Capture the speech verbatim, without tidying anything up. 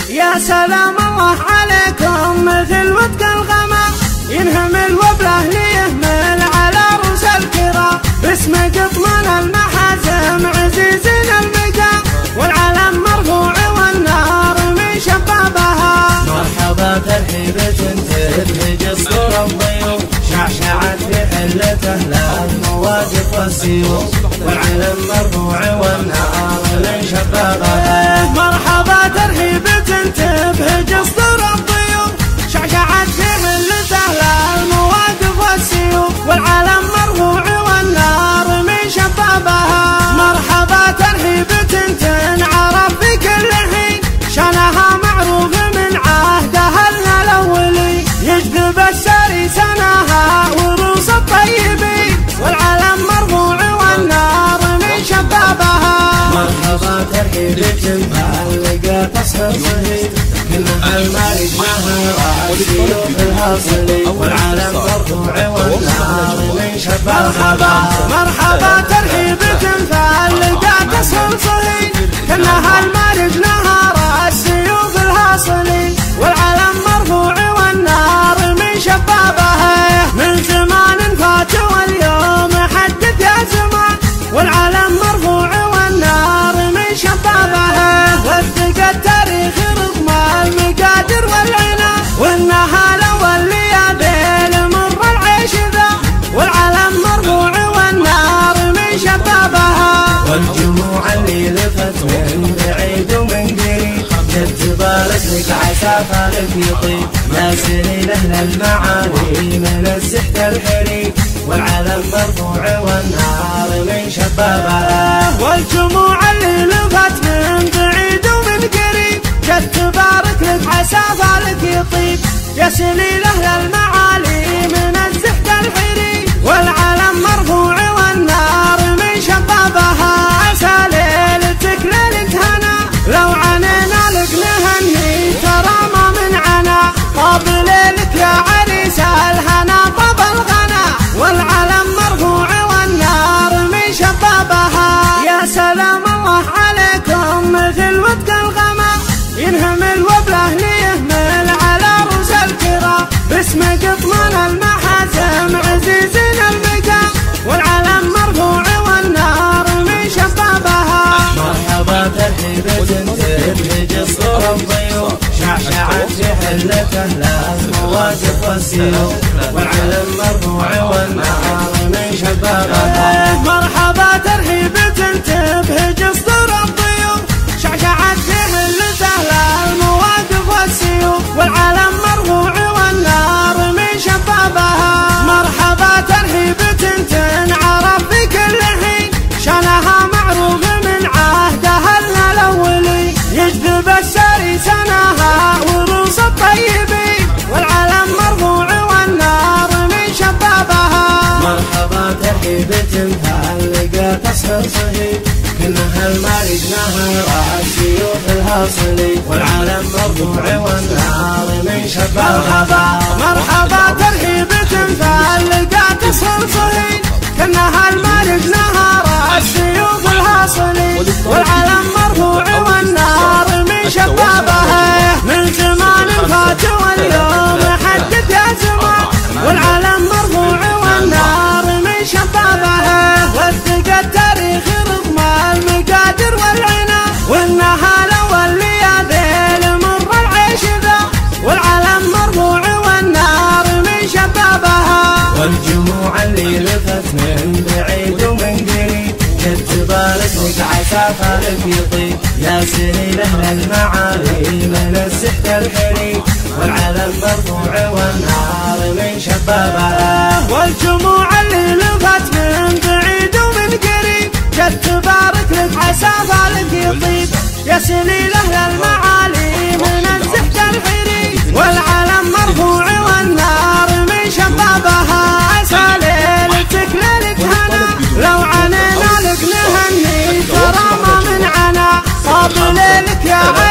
يا سلام الله عليكم مثل ودق الغمام ينهمل وبله ليهمل على رؤوس الكرام باسم قطمان المحازم عزيزين المقام والعلم مرفوع والنار من شبابها. مرحبا ترحيبة تبهج الصورة الضيوف شعشعت بحلته المواقف والسيوف والعلم مرفوع والنار من شبابها. مرحبا ترحيبة تبهج الصورة الضيوف شعشعت بحلته المواقف والسيوف والعلم مرفوع والنار من شبابها. مرحبا ترحيبة تنعرف في كل حين شانها معروف من عهدها الاولي يجذب السري سناها ورؤوس الطيبين والعلم مرفوع والنار من شبابها. مرحبا ترحيبة معلقة تصحى صهيب كلها المارج معها السيوف الهاصلي والعلم مرفوع والنار من شبابها. مرحبا ترحيبة معلقة تصحى صهيب كلها المارج نهار السيوف الهاصلي والعلم مرفوع والنار من شبابها. من زمان فات واليوم حدث يا زمان والعلم مرفوع والنار من شبابها. وثق التاريخ رغم المقادر والعنا والنهال والليالي مر العيش ذا والعلم مرفوع والنار من شبابها. والجموع اللي لفت من بعيد ومن قريب جد بارك لك عسى فالك يطيب يا سنين اهل المعالي من الزحت الحريب والعلم مرفوع والنار من شبابها. والجموع اللي لفت من بعيد ومن قريب جد تبارك لك عسى فالك يطيب يا سنين اهل المعالي من الزحت الحريب والعلم مرفوع والنار من شبابها. عسى ليلتك ليلة هنا لو عنينا لك نهني ترى ما من عنا طاب ليلك يا عريس الهنا طاب الغنا والعلم مرفوع والنار من شبابها. يا سلام الله عليكم مثل ودق الغمام ينهمل وبله ليهمل على رؤوس الكرام باسم قطمان المحازم عزيزين المقام والعلم مرفوع والنار من شبابها. مرحبا ترحيبة تبهج الصورة الضيوف شعشعت بحلته المواقف والسيوف والعلم مرفوع والنار من شبابها. مرحبا ترحيبة تبهج الصورة الضيوف شعشعت بحلته المواقف والسيوف والعلم مرفوع والنار من شبابها. مرحبا ترحيبة تنعرف في كل حين شانها معروف من عهدها الاولي يجذب السري سناها ورؤوس الطيبين والعلم مرفوع والنار من شبابها. مرحبا ترحيبة معلقة تصحى صهيب كلها المارج نهار السيوف الهاصلي والعلم مرفوع والنار من شبابها. مرحبا ترحيبة معلقة تصحى صهيب كلها المارج نهار السيوف الهاصلي والعلم مرفوع والنار من شبابها. من زمان فات واليوم حدث يا زمان والعلم مرفوع والنار من شبابها. وثق التاريخ رغم المقادر والعنا والنهال والليالي مر العيش ذا والعلم مرفوع والنار من شبابها. والجموع اللي لفت من بعيد ومن قريب جد تبارك لك عسى فالك يطيب يا سنين اهل المعالي من الزحت الحريب والعلم مرفوع والنار من شبابها. والجموع اللي لفت من بعيد ومن قريب جد تبارك لك عسى فالك يطيب يا سنين اهل المعالي من الزحت الحريب والعلم مرفوع والنار من شبابها. عسى ليلتك ليلة هنا لو عنينا لك نهني ترى ما من عنا طاب ليلك يا